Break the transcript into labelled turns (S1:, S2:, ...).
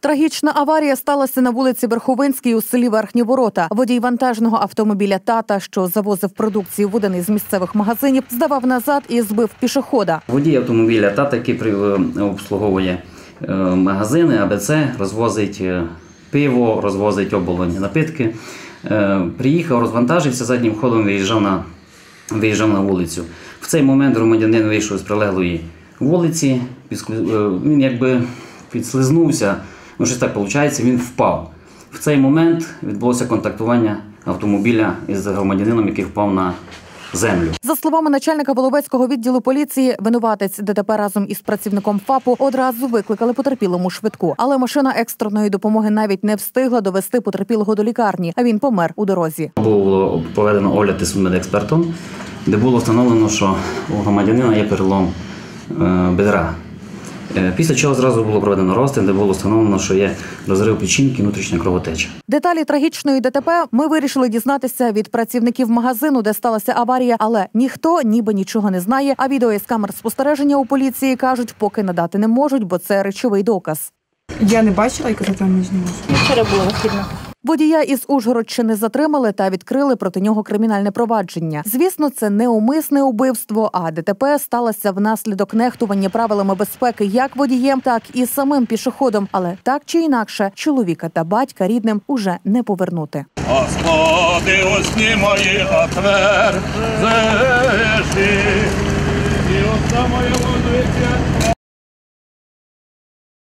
S1: Трагічна аварія сталася на вулиці Верховинській у селі Верхні Ворота. Водій вантажного автомобіля «Тата», що завозив продукцію в один із місцевих магазинів, здавав назад і збив пішохода.
S2: Водій автомобіля «Тата», який обслуговує магазини, АБЦ, розвозить пиво, розвозить оболоні напитки. Приїхав, розвантажився, заднім ходом виїжджав на вулицю. В цей момент громадянин вийшов з прилеглої вулиці, він якби підслизнувся, щось так виходить, він впав. В цей момент відбулося контактування автомобіля із громадянином, який впав на землю.
S1: За словами начальника Воловецького відділу поліції, винуватець ДТП разом із працівником ФАПу одразу викликали потерпілому швидку. Але машина екстреної допомоги навіть не встигла довести потерпілого до лікарні, а він помер у дорозі.
S2: Було проведено огляд із медекспертом, де було встановлено, що у громадянина є перелом бедра. Після чого зразу було проведено розтин, де було встановлено, що є розрив печінки, внутрішня кровотеча.
S1: Деталі трагічної ДТП ми вирішили дізнатися від працівників магазину, де сталася аварія, але ніхто ніби нічого не знає, а відео із камер спостереження у поліції, кажуть, поки надати не можуть, бо це речовий доказ.
S3: Я не бачила, яка там не знімала.
S1: Вчора було вихідно. Водія із Ужгородщини затримали та відкрили проти нього кримінальне провадження. Звісно, це не умисне убивство, а ДТП сталося внаслідок нехтування правилами безпеки як водієм, так і самим пішоходом. Але так чи інакше, чоловіка та батька рідним уже не повернути.
S4: Господи, усні мої отверзеші, і уста моє водиться.